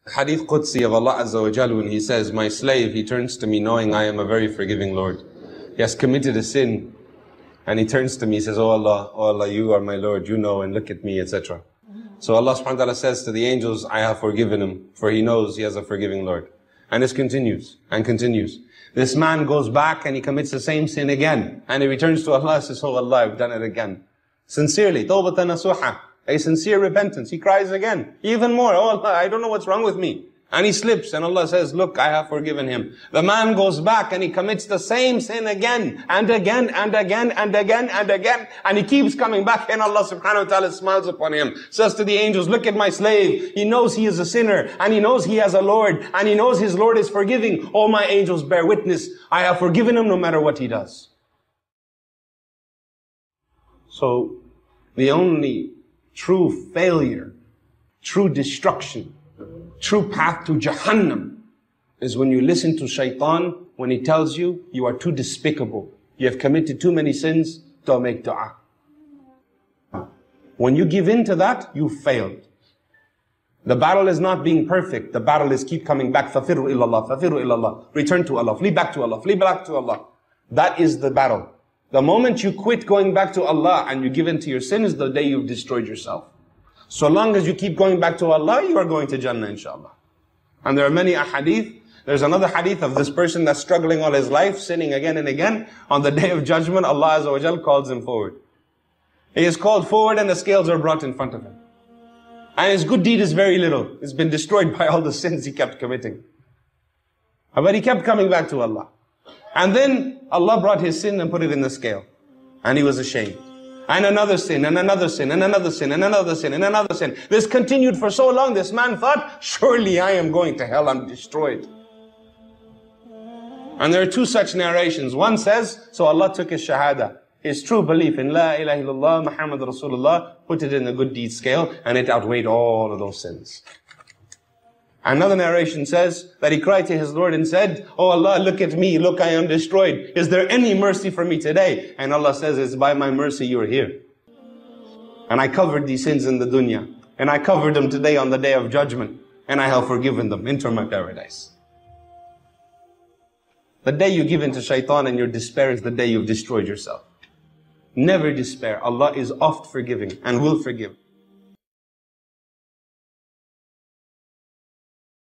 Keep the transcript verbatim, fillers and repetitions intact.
Hadith Qudsi of Allah Azza wa Jal, when He says, my slave, he turns to me knowing I am a very forgiving Lord. He has committed a sin, and he turns to me, he says, oh Allah, oh Allah, you are my Lord, you know, and look at me, et cetera. So Allah subhanahu wa ta'ala says to the angels, I have forgiven him, for he knows he has a forgiving Lord. And this continues, and continues. This man goes back and he commits the same sin again. And he returns to Allah and says, oh Allah, I've done it again. Sincerely, tawbatan nasuha, a sincere repentance. He cries again, even more, oh Allah, I don't know what's wrong with me. And he slips, and Allah says, look, I have forgiven him. The man goes back and he commits the same sin again, and again, and again, and again, and again. And he keeps coming back, and Allah subhanahu wa ta'ala smiles upon him. Says to the angels, look at my slave. He knows he is a sinner, and he knows he has a Lord, and he knows his Lord is forgiving. Oh, my angels, bear witness. I have forgiven him no matter what he does. So, the only true failure, true destruction, true path to Jahannam is when you listen to shaitan when he tells you, you are too despicable. You have committed too many sins, don't make dua. When you give in to that, you failed. The battle is not being perfect. The battle is keep coming back. Fafiru illallah, fafiru illallah. Return to Allah, flee back to Allah, flee back to Allah. That is the battle. The moment you quit going back to Allah and you give in to your sin is the day you've destroyed yourself. So long as you keep going back to Allah, you are going to Jannah, inshallah. And there are many ahadith. There's another hadith of this person that's struggling all his life, sinning again and again. On the day of judgment, Allah Azza wa Jal calls him forward. He is called forward and the scales are brought in front of him. And his good deed is very little. It's been destroyed by all the sins he kept committing. But he kept coming back to Allah. And then Allah brought his sin and put it in the scale. And he was ashamed. And another sin, and another sin, and another sin, and another sin, and another sin. This continued for so long, this man thought, surely I am going to hell, I'm destroyed. And there are two such narrations. One says, so Allah took his shahada, his true belief in La ilaha illallah, Muhammad Rasulullah, put it in the good deed scale, and it outweighed all of those sins. Another narration says that he cried to his Lord and said, oh Allah, look at me, look, I am destroyed. Is there any mercy for me today? And Allah says, it's by my mercy you are here. And I covered these sins in the dunya. And I covered them today on the day of judgment. And I have forgiven them. Enter my paradise. The day you give in to shaitan and your despair is the day you've destroyed yourself. Never despair. Allah is oft forgiving and will forgive.